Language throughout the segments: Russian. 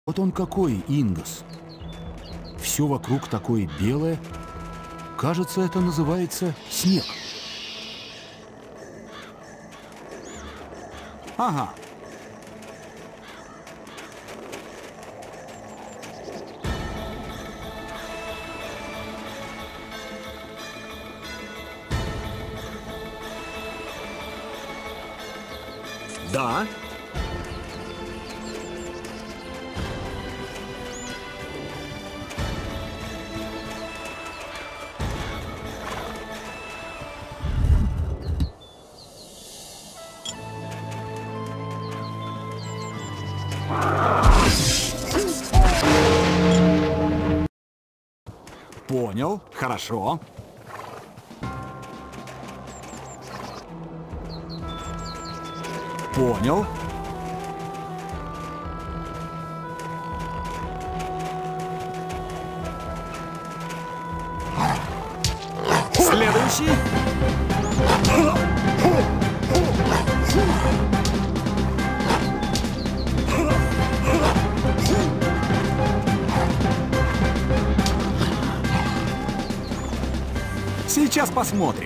Вот он какой, Ингос. Все вокруг такое белое. Кажется, это называется снег. Ага. Да. Понял, хорошо. Понял. Следующий. Сейчас посмотрим.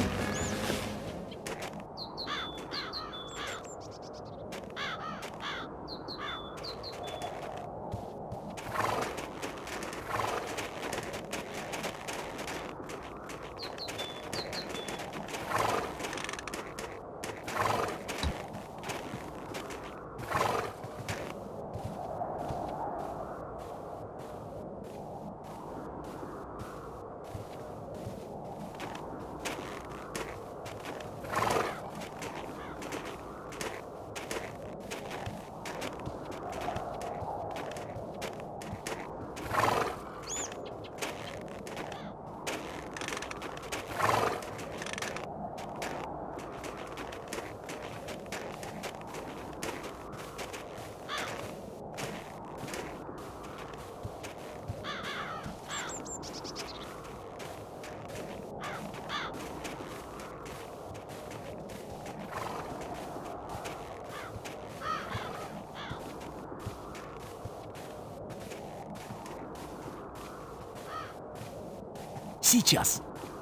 Сейчас.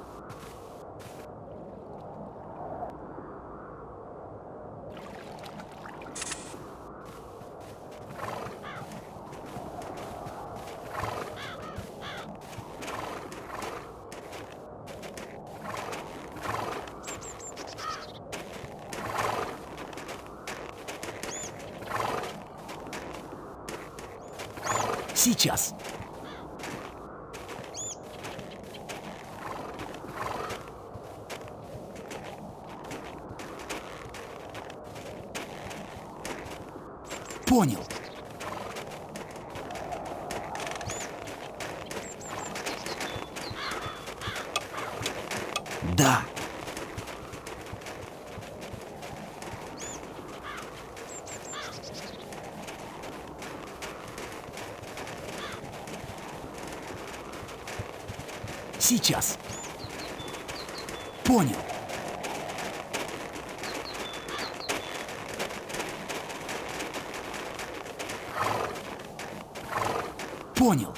Сейчас. Понял. Да. Сейчас. Понял. Понял.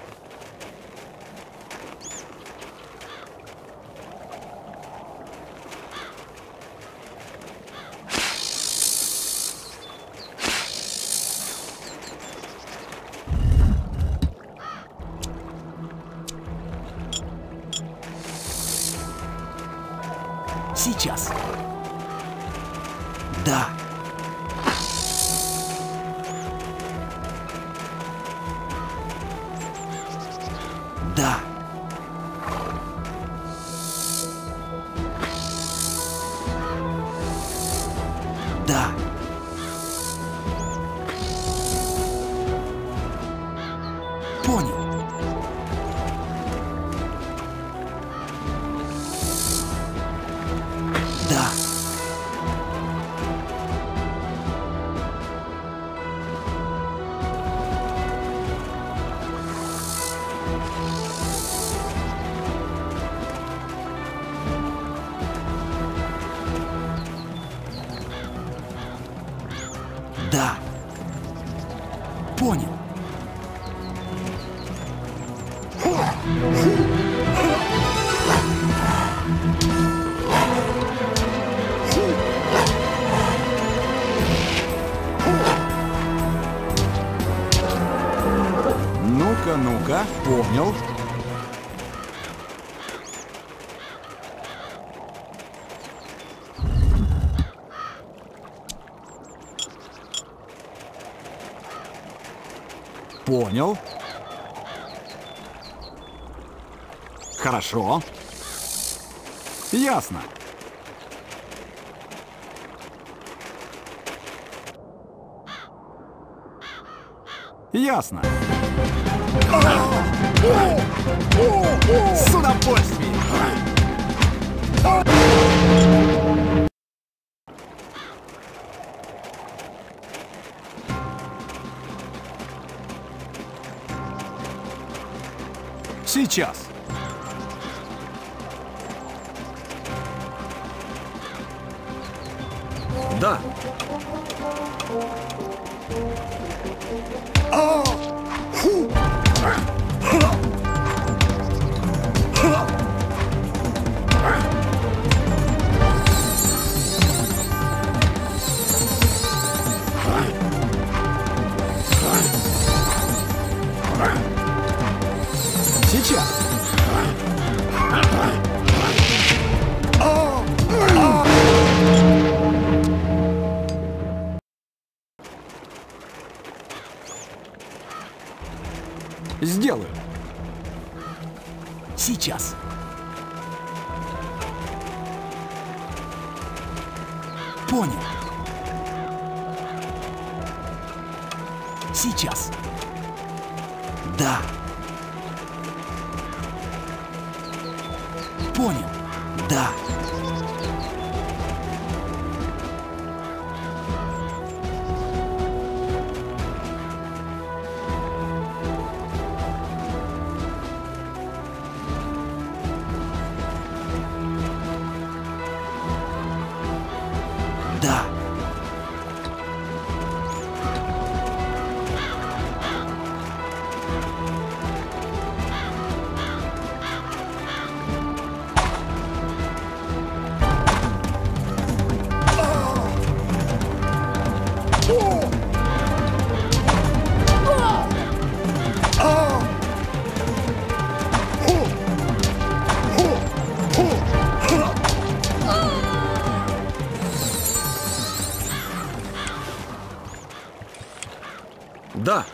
Сейчас. Да. Да. Да. Понял. Да. Да. Понял. Ну-ка, ну-ка, понял. Понял. Хорошо. Ясно. Ясно. С удовольствием. Сейчас. Да. Сейчас. Сделаю. Сейчас. Понял. Сейчас. Да. Понял. Да. Да. Да.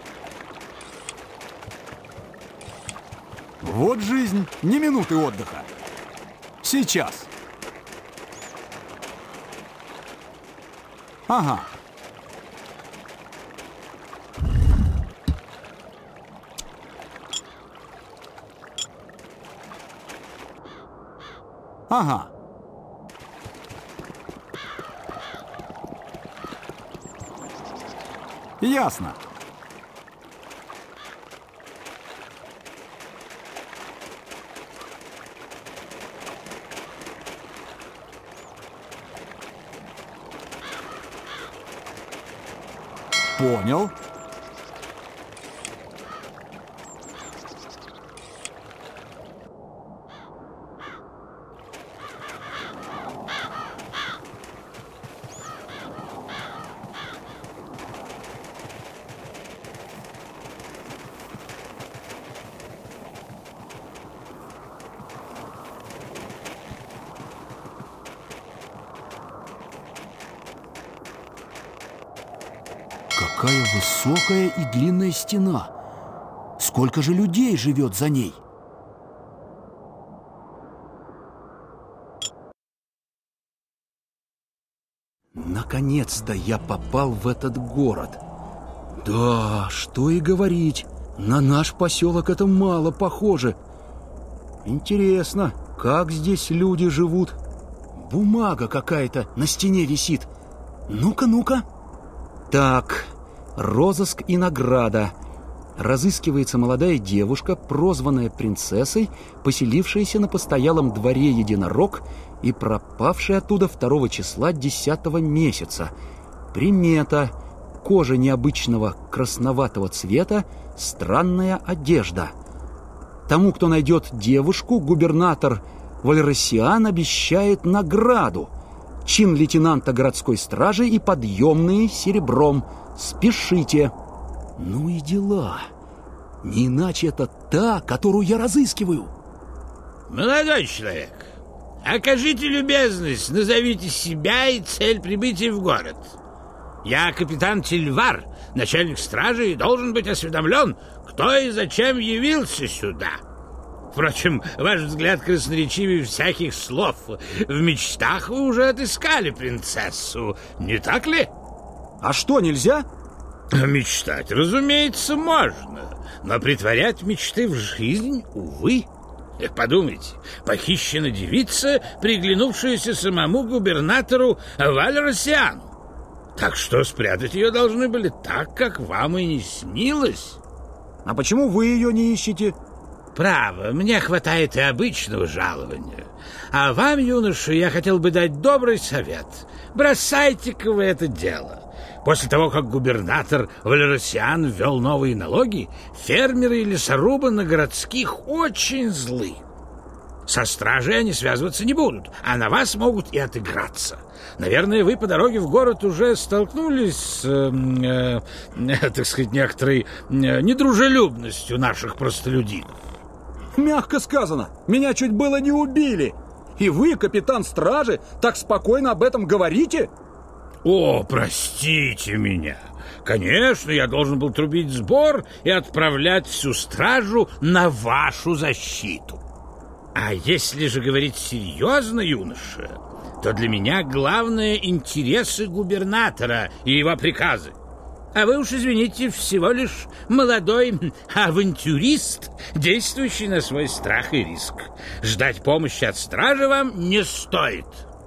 Вот жизнь, ни минуты отдыха. Сейчас. Ага. Ага. Ясно. Понял. Какая высокая и длинная стена! Сколько же людей живет за ней? Наконец-то я попал в этот город. Да, что и говорить, на наш поселок это мало похоже. Интересно, как здесь люди живут? Бумага какая-то на стене висит. Ну-ка, ну-ка. Так, розыск и награда. Разыскивается молодая девушка, прозванная принцессой, поселившаяся на постоялом дворе Единорог и пропавшая оттуда 2 числа 10 месяца. Примета: кожа необычного красноватого цвета, странная одежда. Тому, кто найдет девушку, губернатор Вальросиан обещает награду. Чин лейтенанта городской стражи и подъемные серебром. Спешите. Ну и дела. Не иначе это та, которую я разыскиваю. Молодой человек, окажите любезность, назовите себя и цель прибытия в город. Я капитан Тильвар, начальник стражи, и должен быть осведомлен, кто и зачем явился сюда. Впрочем, ваш взгляд красноречивее всяких слов. В мечтах вы уже отыскали принцессу, не так ли? А что, нельзя? Мечтать, разумеется, можно, но притворять мечты в жизнь, увы. Подумайте, похищена девица, приглянувшаяся самому губернатору Вальросиану. Так что спрятать ее должны были так, как вам и не снилось. А почему вы ее не ищете? Право, мне хватает и обычного жалования. А вам, юноша, я хотел бы дать добрый совет. Бросайте-ка вы это дело. После того, как губернатор Вальросиан ввел новые налоги, фермеры и лесорубы на городских очень злы. Со стражей они связываться не будут, а на вас могут и отыграться. Наверное, вы по дороге в город уже столкнулись с, так сказать, некоторой недружелюбностью наших простолюдинов. Мягко сказано, меня чуть было не убили. И вы, капитан стражи, так спокойно об этом говорите? О, простите меня. Конечно, я должен был трубить сбор и отправлять всю стражу на вашу защиту. А если же говорить серьезно, юноша, то для меня главное интересы губернатора и его приказы. А вы уж, извините, всего лишь молодой авантюрист, действующий на свой страх и риск. Ждать помощи от стражи вам не стоит.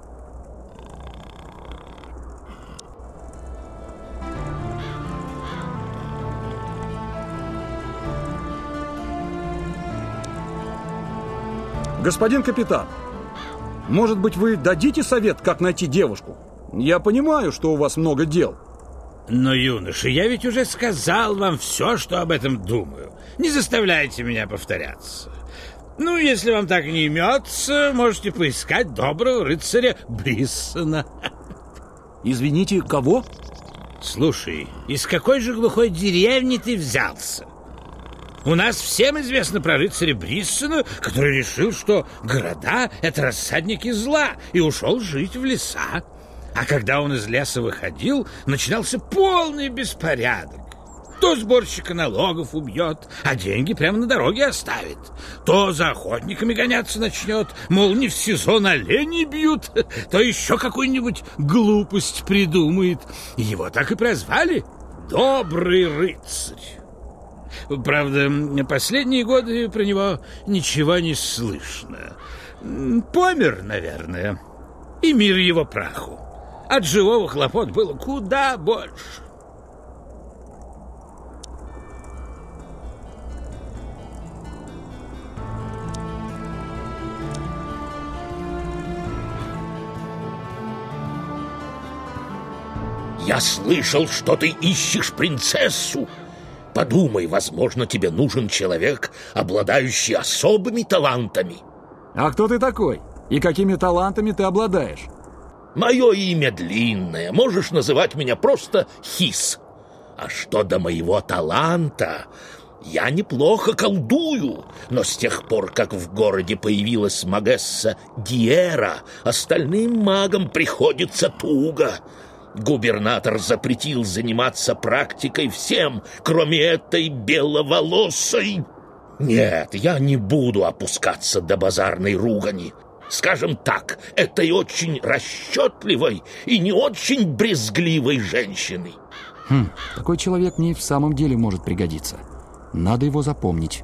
Господин капитан, может быть, вы дадите совет, как найти девушку? Я понимаю, что у вас много дел. Но, юноша, я ведь уже сказал вам все, что об этом думаю. Не заставляйте меня повторяться. Ну, если вам так не имется, можете поискать доброго рыцаря Бриссона. Извините, кого? Слушай, из какой же глухой деревни ты взялся? У нас всем известно про рыцаря Бриссона, который решил, что города — это рассадники зла, и ушел жить в леса. А когда он из леса выходил, начинался полный беспорядок. То сборщика налогов убьет, а деньги прямо на дороге оставит. То за охотниками гоняться начнет, мол, не в сезон оленей бьют, то еще какую-нибудь глупость придумает. Его так и прозвали «Добрый рыцарь». Правда, последние годы про него ничего не слышно. Помер, наверное, и мир его праху. От живого хлопот было куда больше. Я слышал, что ты ищешь принцессу. Подумай, возможно, тебе нужен человек, обладающий особыми талантами. А кто ты такой? И какими талантами ты обладаешь? Мое имя длинное, можешь называть меня просто Хис. А что до моего таланта, я неплохо колдую, но с тех пор, как в городе появилась магесса Диера, остальным магам приходится туго. Губернатор запретил заниматься практикой всем, кроме этой беловолосой. Нет, я не буду опускаться до базарной ругани. Скажем так, этой очень расчетливой и не очень брезгливой женщины. Такой человек мне и в самом деле может пригодиться. Надо его запомнить.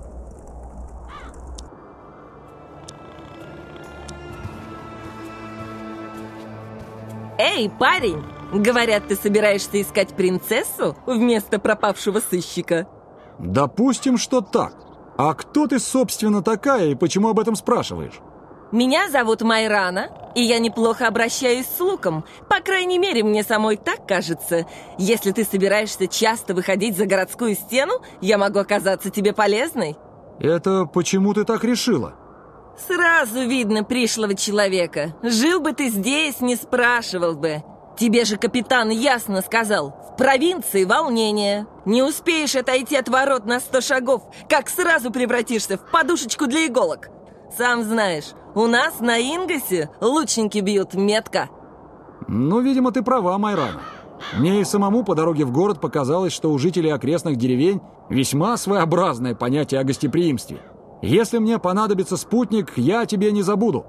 Эй, парень! Говорят, ты собираешься искать принцессу вместо пропавшего сыщика? Допустим, что так. А кто ты, собственно, такая и почему об этом спрашиваешь? Меня зовут Майрана, и я неплохо обращаюсь с луком. По крайней мере, мне самой так кажется. Если ты собираешься часто выходить за городскую стену, я могу оказаться тебе полезной. Это почему ты так решила? Сразу видно пришлого человека. Жил бы ты здесь, не спрашивал бы. Тебе же капитан ясно сказал: в провинции волнение. Не успеешь отойти от ворот на 100 шагов, как сразу превратишься в подушечку для иголок. Сам знаешь, у нас на Ингосе лучники бьют метко. Ну, видимо, ты права, Майрана. Мне и самому по дороге в город показалось, что у жителей окрестных деревень весьма своеобразное понятие о гостеприимстве. Если мне понадобится спутник, я о тебе не забуду.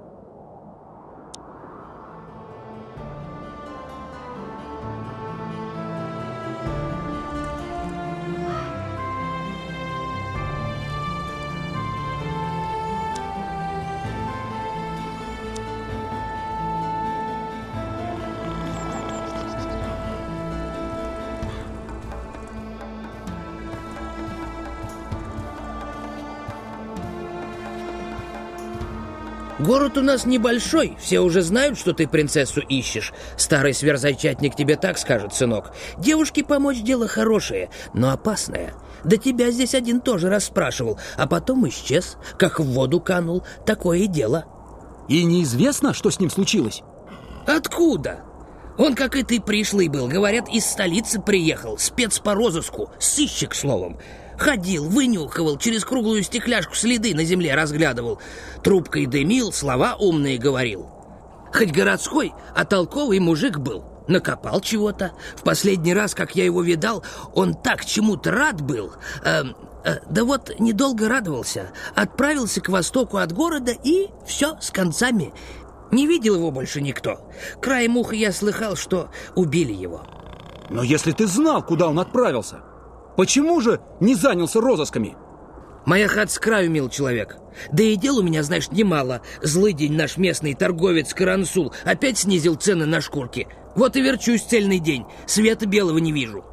Город у нас небольшой, все уже знают, что ты принцессу ищешь. Старый сверхзайчатник тебе так скажет, сынок. Девушке помочь дело хорошее, но опасное. Да тебя здесь один тоже расспрашивал, а потом исчез, как в воду канул. Такое дело. И неизвестно, что с ним случилось? Откуда? Он, как и ты, пришлый был. Говорят, из столицы приехал, спец по розыску, сыщик, словом. Ходил, вынюхивал, через круглую стекляшку следы на земле разглядывал. Трубкой дымил, слова умные говорил. Хоть городской, а толковый мужик был. Накопал чего-то. В последний раз, как я его видал, он так чему-то рад был. Да вот недолго радовался. Отправился к востоку от города и все с концами. Не видел его больше никто. Краем уха я слыхал, что убили его. Но если ты знал, куда он отправился, почему же не занялся розысками? Моя хата с краю, мил человек. Да и дел у меня, знаешь, немало. Злый день наш местный торговец Карансул опять снизил цены на шкурки. Вот и верчусь цельный день. Света белого не вижу.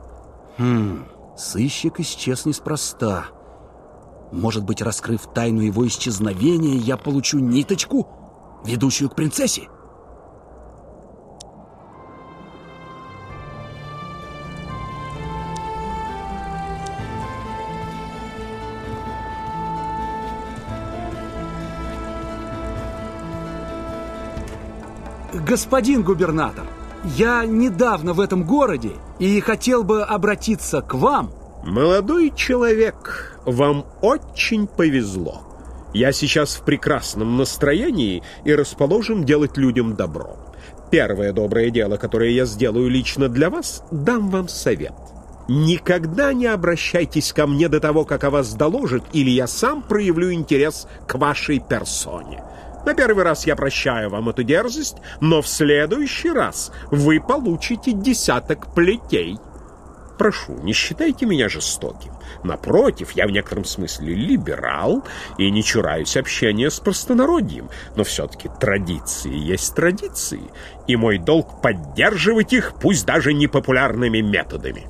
Сыщик исчез неспроста. Может быть, раскрыв тайну его исчезновения, я получу ниточку, ведущую к принцессе? Господин губернатор, я недавно в этом городе и хотел бы обратиться к вам. Молодой человек, вам очень повезло. Я сейчас в прекрасном настроении и расположен делать людям добро. Первое доброе дело, которое я сделаю лично для вас, дам вам совет. Никогда не обращайтесь ко мне до того, как о вас доложат, или я сам проявлю интерес к вашей персоне. На первый раз я прощаю вам эту дерзость, но в следующий раз вы получите 10 плетей. Прошу, не считайте меня жестоким. Напротив, я в некотором смысле либерал и не чураюсь общения с простонародьем. Но все-таки традиции есть традиции, и мой долг поддерживать их, пусть даже непопулярными методами.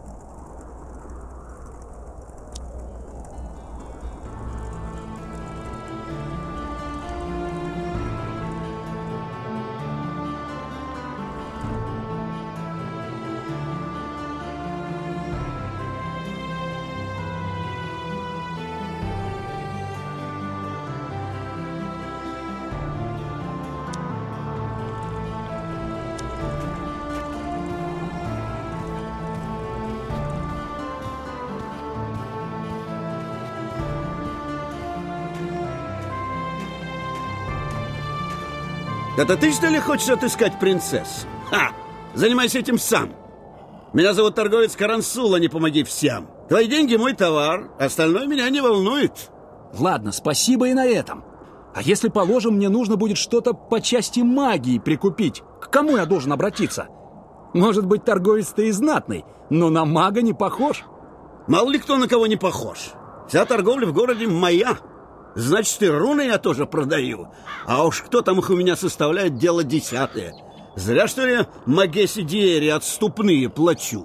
Это ты, что ли, хочешь отыскать принцессу? Ха! Занимайся этим сам. Меня зовут торговец Карансул, а не помоги всем. Твои деньги — мой товар, остальное меня не волнует. Ладно, спасибо и на этом. А если, положим, мне нужно будет что-то по части магии прикупить, к кому я должен обратиться? Может быть, торговец-то и знатный, но на мага не похож. Мало ли кто на кого не похож. Вся торговля в городе моя. Значит, и руны я тоже продаю. А уж кто там их у меня составляет, дело десятое. Зря, что ли, Магессе Диэри отступные плачу.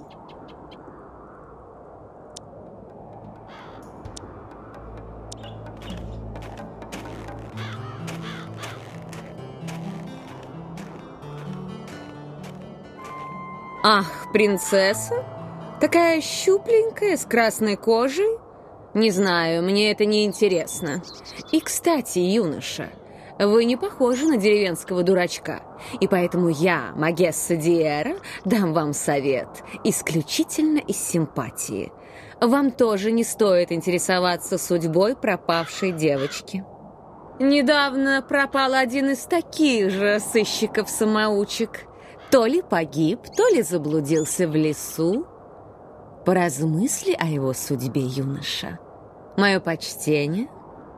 Ах, принцесса? Такая щупленькая, с красной кожей? Не знаю, мне это не интересно. И, кстати, юноша, вы не похожи на деревенского дурачка. И поэтому я, Магесса Диэра, дам вам совет исключительно из симпатии. Вам тоже не стоит интересоваться судьбой пропавшей девочки. Недавно пропал один из таких же сыщиков-самоучек. То ли погиб, то ли заблудился в лесу. Поразмысли о его судьбе, юноша. Мое почтение.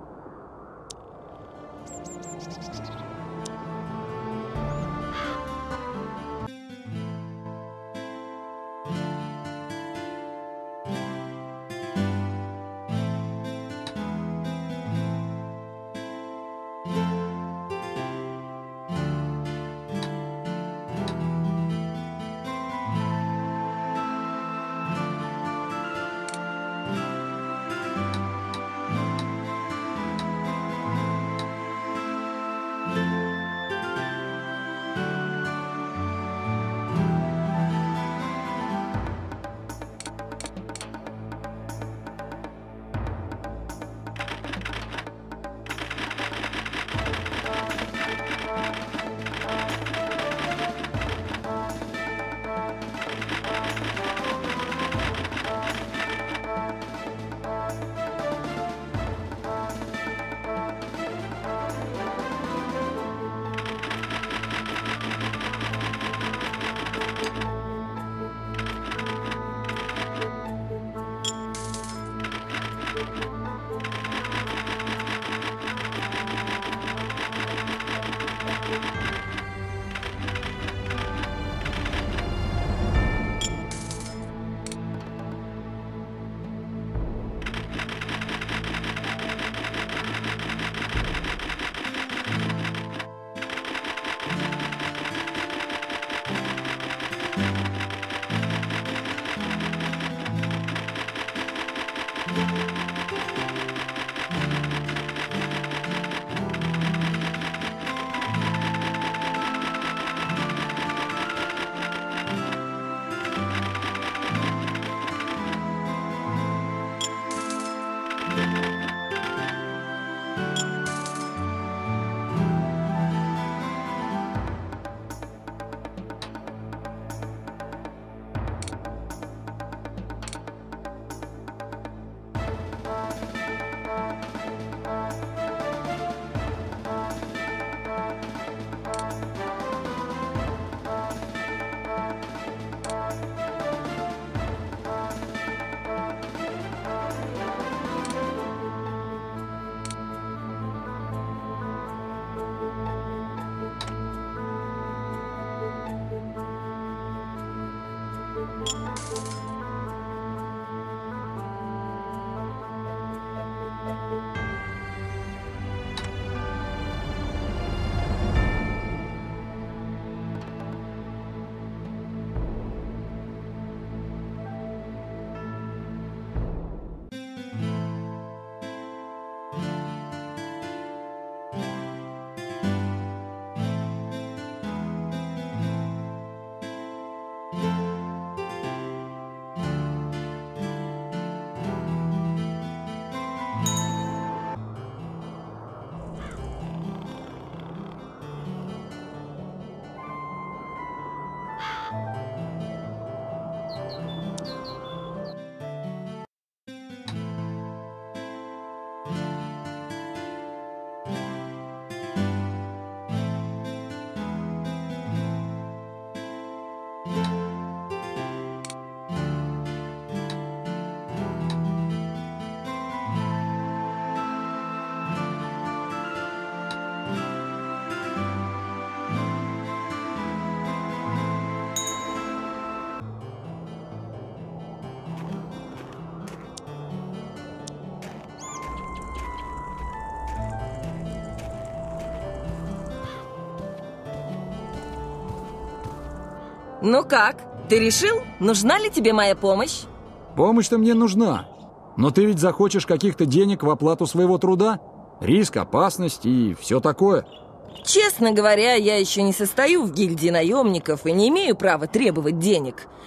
Ну как? Ты решил, нужна ли тебе моя помощь? Помощь-то мне нужна. Но ты ведь захочешь каких-то денег в оплату своего труда? Риск, опасность и все такое. Честно говоря, я еще не состою в гильдии наемников и не имею права требовать денег.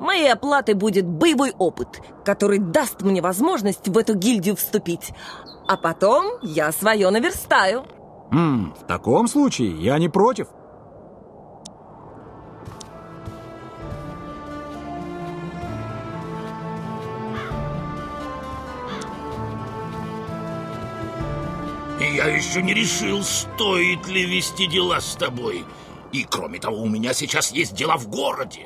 Моей оплатой будет боевой опыт, который даст мне возможность в эту гильдию вступить. А потом я свое наверстаю. В таком случае я не против. И я еще не решил, стоит ли вести дела с тобой. И кроме того, у меня сейчас есть дела в городе.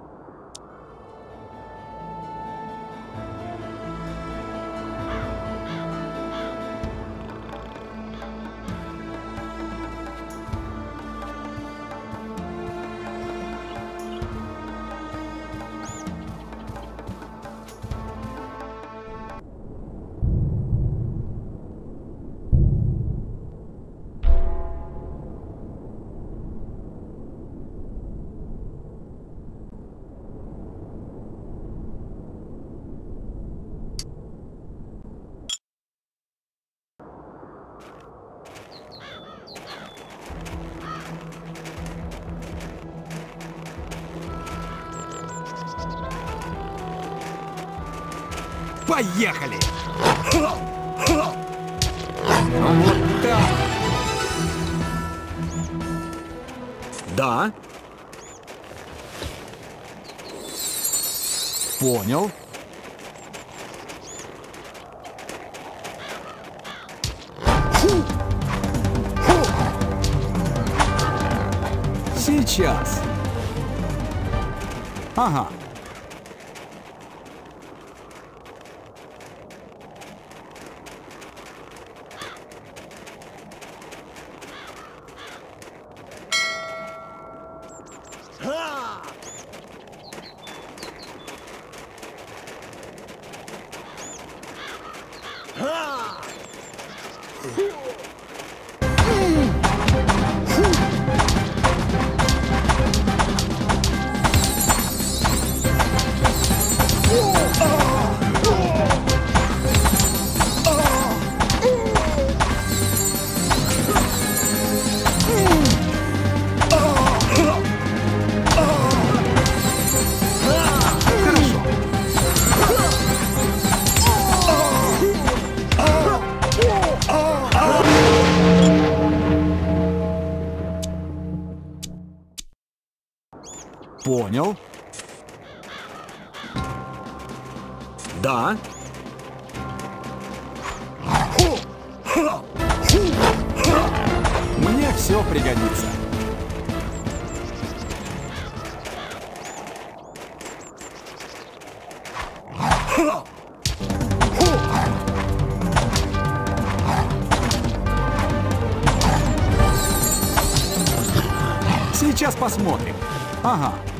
Поехали! Вот так! Да. Понял. Сейчас. Ага. Понял. Да. Мне все пригодится. Сейчас посмотрим. Ага.